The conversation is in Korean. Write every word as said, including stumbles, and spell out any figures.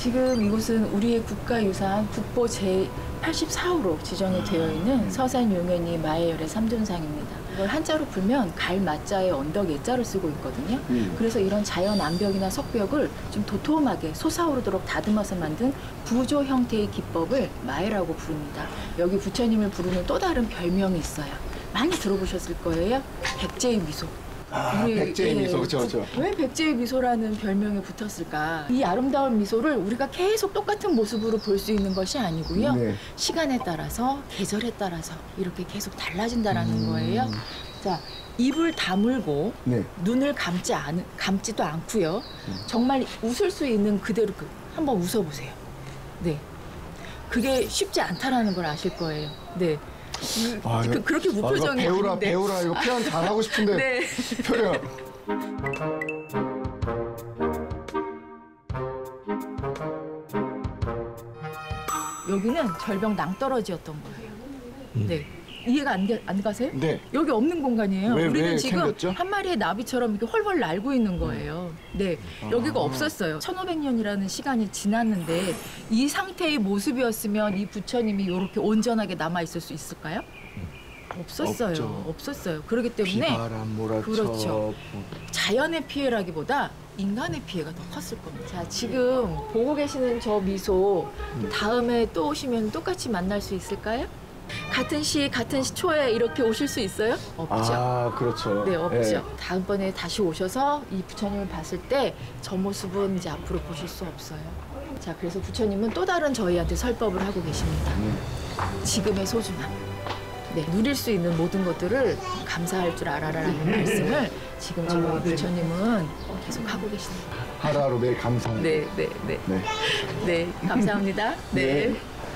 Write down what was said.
지금 이곳은 우리의 국가유산 국보 제팔십사 호로 지정이 되어 있는 서산용현이 마애열의 삼존상입니다. 이걸 한자로 풀면 갈 마자에 언덕 예자를 쓰고 있거든요. 음. 그래서 이런 자연 암벽이나 석벽을 좀 도톰하게 솟아오르도록 다듬어서 만든 구조 형태의 기법을 마애라고 부릅니다. 여기 부처님을 부르는 또 다른 별명이 있어요. 많이 들어보셨을 거예요. 백제의 미소. 아, 우리, 백제의 예, 미소, 그렇죠, 그렇죠. 왜 백제의 미소라는 별명이 붙었을까? 이 아름다운 미소를 우리가 계속 똑같은 모습으로 볼 수 있는 것이 아니고요. 네. 시간에 따라서, 계절에 따라서 이렇게 계속 달라진다라는 음... 거예요. 자, 입을 다물고 네. 눈을 감지 않, 감지도 않고요. 음. 정말 웃을 수 있는 그대로 그, 한번 웃어보세요. 네, 그게 쉽지 않다라는 걸 아실 거예요. 네. 아, 그, 그렇게 무표정이 아, 배우라 아닌데. 배우라 이거 표현 잘하고 싶은데 네. 표현 여기는 절벽 낭떠러지였던 거예요. 음. 네. 이해가 안, 안 가세요? 네. 여기 없는 공간이에요. 왜, 우리는 왜 지금 생겼죠? 한 마리의 나비처럼 이렇게 헐헐 날고 있는 거예요. 네. 아. 여기가 없었어요. 천오백 년이라는 시간이 지났는데 이 상태의 모습이었으면 이 부처님이 이렇게 온전하게 남아있을 수 있을까요? 없었어요. 없죠. 없었어요. 그렇기 때문에 비바람 몰아쳐 그렇죠. 자연의 피해라기보다 인간의 피해가 더 컸을 겁니다. 자, 지금 보고 계시는 저 미소 다음에 또 오시면 똑같이 만날 수 있을까요? 같은 시, 같은 시초에 이렇게 오실 수 있어요? 없죠. 아, 그렇죠. 네, 없죠. 네. 다음번에 다시 오셔서 이 부처님을 봤을 때 저 모습은 이제 앞으로 보실 수 없어요. 자, 그래서 부처님은 또 다른 저희한테 설법을 하고 계십니다. 음. 지금의 소중함. 네, 누릴 수 있는 모든 것들을 감사할 줄 알아라라는 말씀을 지금 저희 부처님은 계속 하고 계십니다. 하루하루 매일 감사합니다. 네, 네, 네. 네, 네, 감사합니다. 네. 네.